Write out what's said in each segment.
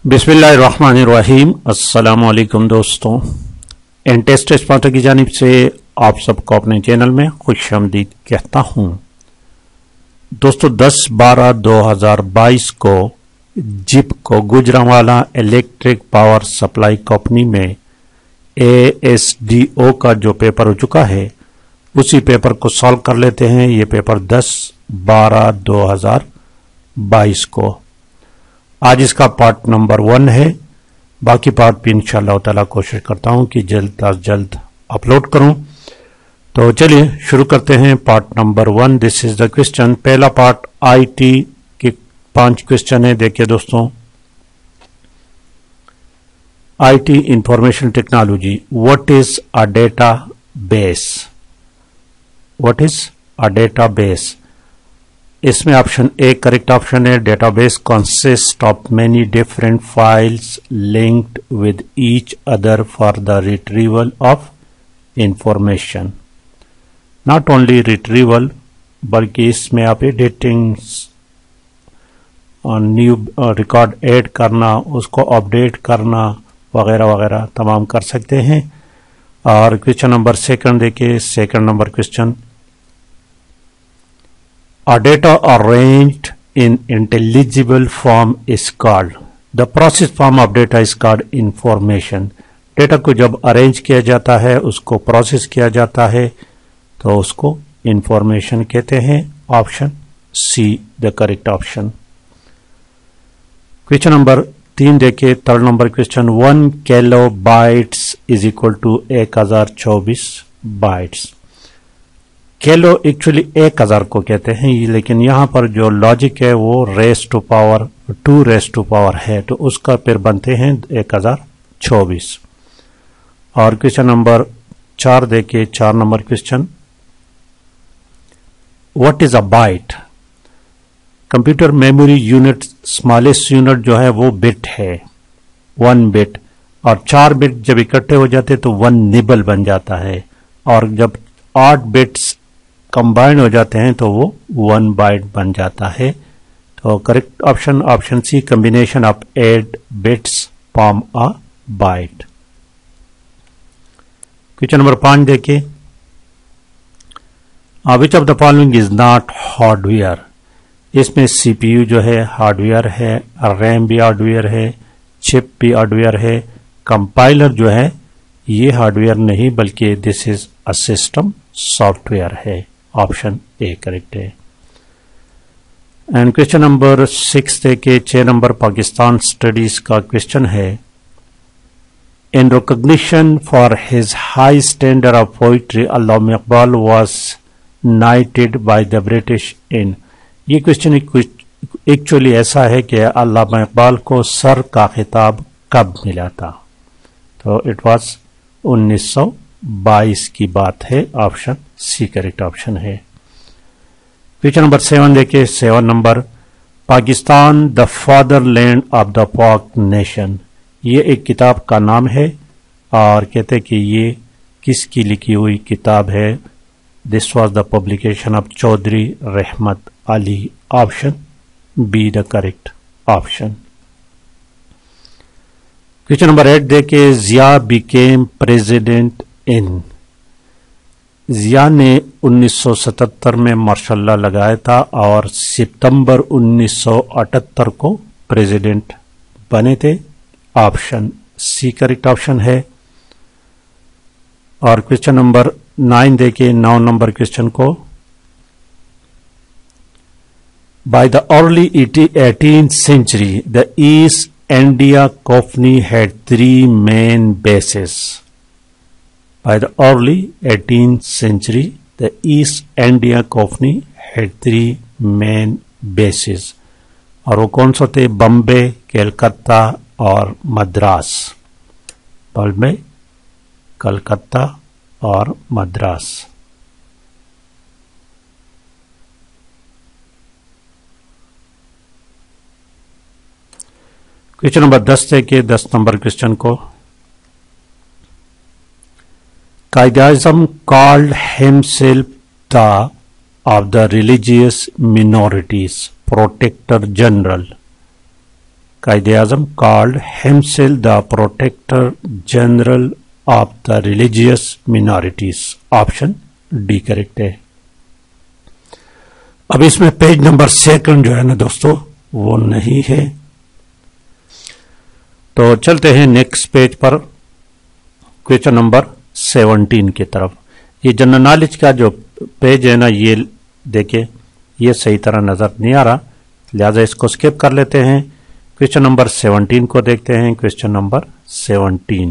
बिस्मिल्लाहिर्रहमानिर्रहीम। अस्सलामु अलैकुम दोस्तों, एनटेस्ट स्पॉन्सर की जानिब से आप सबको अपने चैनल में खुशामदीद कहता हूं। दोस्तों 10/12/2022 को जिप को Gujranwala electric power supply company में ASDO का जो पेपर हो चुका है उसी पेपर को सॉल्व कर लेते हैं। ये पेपर 10/12/2022 को आज इसका पार्ट नंबर 1 है। बाकी पार्ट भी इंशाअल्लाह ताला कोशिश करता हूं कि जल्द अज जल्द अपलोड करूं। तो चलिए शुरू करते हैं part number 1। This is the question. पहला पार्ट IT के 5 क्वेश्चन है। देखिए दोस्तों, IT information technology, what is a database? What is a database? इसमें ऑप्शन ए करेक्ट ऑप्शन है। Database consist of many different files linked with each other for the retrieval of information. Not only retrieval बल्कि इसमें आप editing, new record add करना, उसको update करना वगैरह वगैरह तमाम कर सकते हैं। और क्वेश्चन नंबर 2 देखिए। Second number question, A data arranged in intelligible form is called. The process form of data is called information. Data को जब अरेंज किया जाता है, उसको प्रोसेस किया जाता है, तो उसको इंफॉर्मेशन कहते हैं। Option C the correct option. Question number 3 देखिए। Third number question, 1 kilobytes is equal to 1024 bytes. Kilo actually 1000 को कहते हैं, लेकिन यहां पर जो लॉजिक है वो raise to power 2 raise to power है, तो उसका फिर बनते हैं 1024। और क्वेश्चन नंबर 4 देखिए। 4 number question, what is a byte? Computer memory unit smallest unit जो है वो बिट है, 1 बिट। और 4 बिट जब इकट्ठे हो जाते तो 1 निबल बन जाता है, और जब 8 बिट्स कंबाइंड हो जाते हैं तो वो 1 बाइट बन जाता है। तो correct option option C, combination of 8 bits form a byte. Question number 5 देखिए। Which of the following is not hardware? इसमें CPU जो है हार्डवेयर है, रैम भी हार्डवेयर है, चिप भी हार्डवेयर है, कंपाइलर जो है ये हार्डवेयर नहीं बल्कि this is a system software है। ऑप्शन ए करेक्ट है। एंड क्वेश्चन नंबर 6 देखिए। 6 नंबर पाकिस्तान स्टडीज का क्वेश्चन है। In recognition for his high standard of poetry Allama Iqbal was knighted by the British in. ये क्वेश्चन एक्चुअली ऐसा है कि अल्लामा इकबाल को सर का खिताब कब मिला था? तो इट वाज 1922 की बात है। ऑप्शन सी करेक्ट ऑप्शन है। क्वेश्चन नंबर 7 देखिए। 7 number, Pakistan the fatherland of the Pak nation. ये एक किताब का नाम है और कहते कि ये किसकी लिखी हुई किताब है? This was the publication of Chaudhry Rahmat Ali. Option B the correct option. Question number 8 देखिए। जिया बिकेम प्रेसिडेंट इन। जिया ने 1977 में मार्शल लगाया था और सितंबर 1978 को प्रेसिडेंट बने थे। ऑप्शन सी करेक्ट ऑप्शन है। और क्वेश्चन नंबर 9 देखिए। 9 नंबर क्वेश्चन को, by the early 18th century the East India Company had 3 main bases. By the early 18th century, the East India Company had 3 main bases. और वो कौन से थे? बम्बे, कलकत्ता और मद्रास। बम्बे, कलकत्ता और मद्रास। क्वेश्चन नंबर 10 देखिए। 10 नंबर क्वेश्चन को, Quaid-e-Azam called himself the of the religious minorities protector general. Quaid Azam called himself the protector general of the religious minorities. Option D correct है। अब इसमें पेज नंबर 2 जो है ना दोस्तों वो नहीं है, तो चलते हैं नेक्स्ट पेज पर, क्वेश्चन नंबर 17 की तरफ। ये जनरल नॉलेज का जो पेज है ना, ये देखिए ये सही तरह नजर नहीं आ रहा, लिहाजा इसको स्किप कर लेते हैं। क्वेश्चन नंबर 17 को देखते हैं। क्वेश्चन नंबर 17,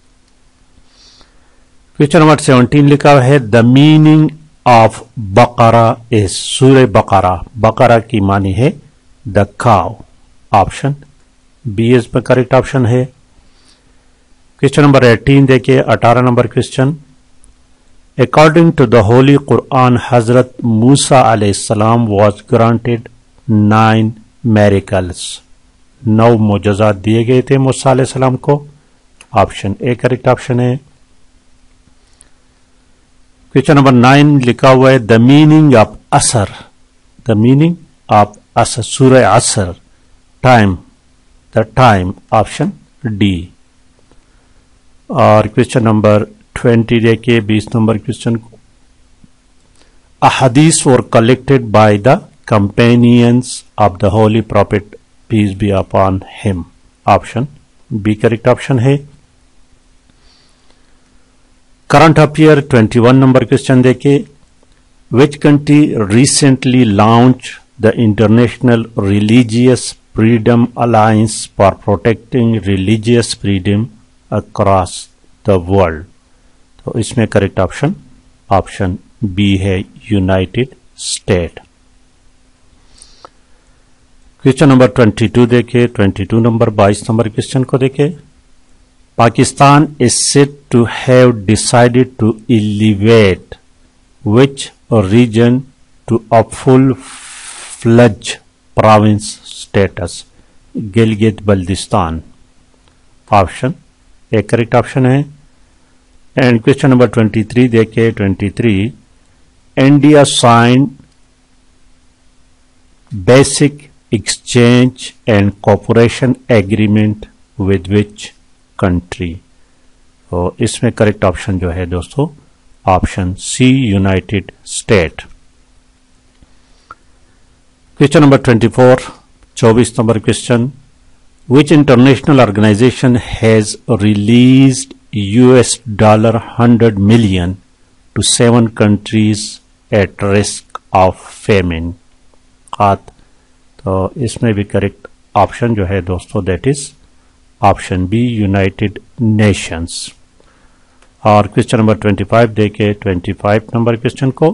क्वेश्चन नंबर 17 लिखा हुआ है the meaning of Baqarah is. Surah Baqarah, Baqarah की मानी है the cow. Option B is में करेक्ट ऑप्शन है। क्वेश्चन नंबर 18 देखिए, 18 number question. According to the holy Quran Hazrat Musa अलैहिस्सलाम वाज ग्रांटेड 9 miracles। 9 मोजज़ात दिए गए थे मूसा अलैहिस्सलाम को। ऑप्शन ए करेक्ट ऑप्शन है। क्वेश्चन नंबर 9 लिखा हुआ है the meaning of Asr. The meaning of Asr, Surah Asr, time, the time. Option D. और क्वेश्चन नंबर 20 देखिए, 20 नंबर क्वेश्चन को। Ahadith were collected by the companions of the holy prophet peace be upon him. Option B correct option है। Current affair 21 number question देखिए, which country recently launch the international religious freedom alliance for protecting religious freedom across the world. तो इसमें correct option option B है, United State. Question number 22 देखिए, 22 number 22 number question को देखिए। Pakistan is said to have decided to elevate which region to a full fledged province status. Gilgit Baltistan. Option A correct option है। And question number 23 देखिए, 23 India sign basic exchange and cooperation agreement with which country. तो इसमें correct option जो है दोस्तों option C, United State. Question number 24, 24 number question. Which international organization has released $100 million to 7 countries at risk of famine। तो इसमें भी correct option जो है दोस्तों that is option B, United Nations. और क्वेश्चन नंबर 25 देखे, 25 नंबर क्वेश्चन को।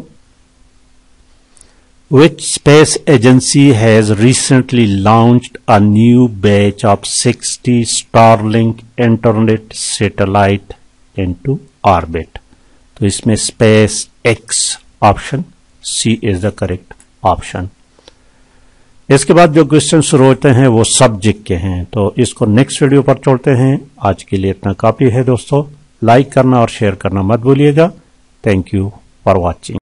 Which space agency has recently launched a new batch of 60 Starlink internet satellite into orbit? तो इसमें SpaceX, option C is the correct option. इसके बाद जो question शुरू होते हैं वो सब्जेक्ट के हैं, तो इसको नेक्स्ट वीडियो पर छोड़ते हैं। आज के लिए इतना काफी है दोस्तों। लाइक करना और शेयर करना मत भूलिएगा। Thank you for watching.